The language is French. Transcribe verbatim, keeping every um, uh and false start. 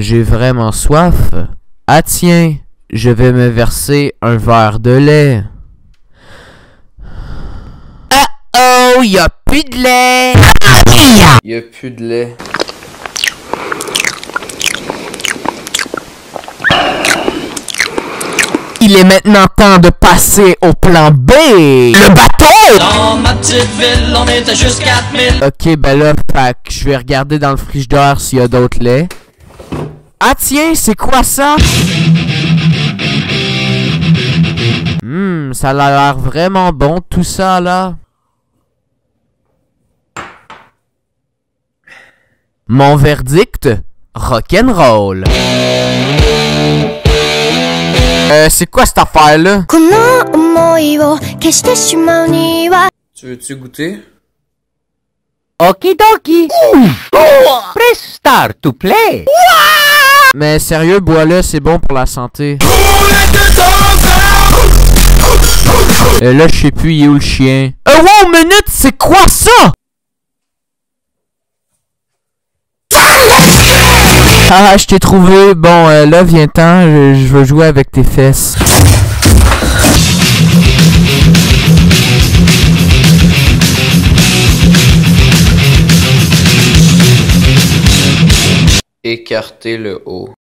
j'ai vraiment soif. Ah tiens, je vais me verser un verre de lait. Oh, y a plus de lait. Y a plus de lait. Il est maintenant temps de passer au plan B. Le bateau! Dans ma petite ville, on était juste quatre mille. Ok, ben là, fait que je vais regarder dans le frigidaire s'il y a d'autres laits. Ah tiens, c'est quoi ça? Hum, ça a l'air vraiment bon tout ça là. Mon verdict, rock'n'roll. Euh, c'est quoi cette affaire-là? Tu veux-tu goûter? Okidoki. Press start to play. Mais sérieux, bois-le, c'est bon pour la santé. Et là, je sais plus, il est où le chien? Euh, wow, minute, c'est quoi ça? Ah, je t'ai trouvé. Bon, euh, là, viens-t'en, je, je veux jouer avec tes fesses. Écartez le haut.